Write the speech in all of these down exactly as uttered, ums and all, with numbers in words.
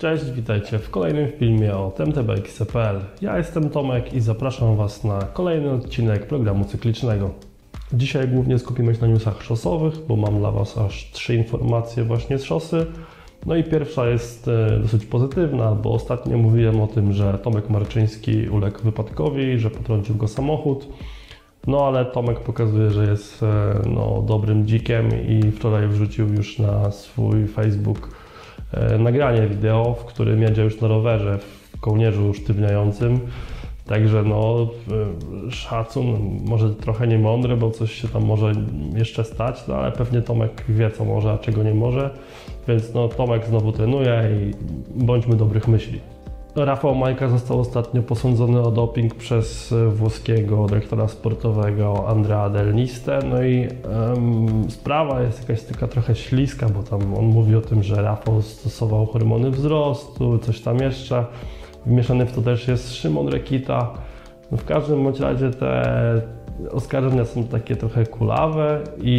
Cześć, witajcie w kolejnym filmie o T M T B X kropka p l. Ja jestem Tomek i zapraszam Was na kolejny odcinek programu cyklicznego. Dzisiaj głównie skupimy się na newsach szosowych, bo mam dla Was aż trzy informacje właśnie z szosy. No i pierwsza jest dosyć pozytywna, bo ostatnio mówiłem o tym, że Tomek Marczyński uległ wypadkowi, że potrącił go samochód. No ale Tomek pokazuje, że jest no, dobrym dzikiem i wczoraj wrzucił już na swój Facebook nagranie wideo, w którym jedzie już na rowerze w kołnierzu sztywniającym. Także no szacun, może trochę niemądry, bo coś się tam może jeszcze stać, no ale pewnie Tomek wie co może, a czego nie może. Więc no Tomek znowu trenuje i bądźmy dobrych myśli. Rafał Majka został ostatnio posądzony o doping przez włoskiego dyrektora sportowego Andrea Del Niste. No i um, sprawa jest jakaś taka trochę śliska, bo tam on mówi o tym, że Rafał stosował hormony wzrostu, coś tam jeszcze. Wmieszany w to też jest Szymon Rekita. No w każdym bądź razie te oskarżenia są takie trochę kulawe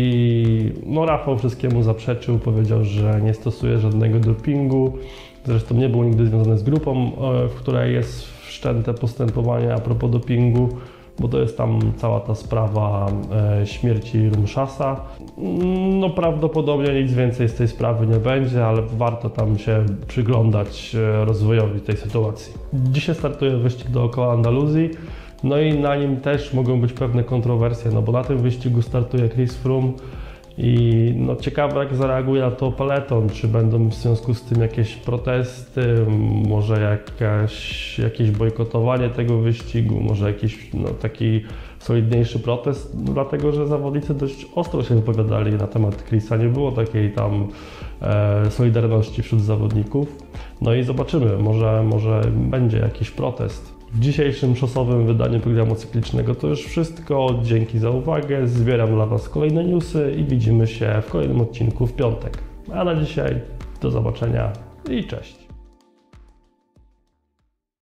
i no Rafał wszystkiemu zaprzeczył, powiedział, że nie stosuje żadnego dopingu. Zresztą nie był nigdy związany z grupą, w której jest wszczęte postępowanie a propos dopingu, bo to jest tam cała ta sprawa śmierci Rumszasa. No prawdopodobnie nic więcej z tej sprawy nie będzie, ale warto tam się przyglądać rozwojowi tej sytuacji. Dzisiaj startuje wyścig dookoła Andaluzji, no i na nim też mogą być pewne kontrowersje, no bo na tym wyścigu startuje Chris Froome. I no ciekawe jak zareaguje na to peleton, czy będą w związku z tym jakieś protesty, może jakaś, jakieś bojkotowanie tego wyścigu, może jakiś no, taki solidniejszy protest, no, dlatego że zawodnicy dość ostro się wypowiadali na temat Chrisa, nie było takiej tam e, solidarności wśród zawodników. No i zobaczymy, może, może będzie jakiś protest. W dzisiejszym szosowym wydaniu programu cyklicznego to już wszystko. Dzięki za uwagę. Zbieram dla Was kolejne newsy i widzimy się w kolejnym odcinku w piątek. A na dzisiaj do zobaczenia i cześć.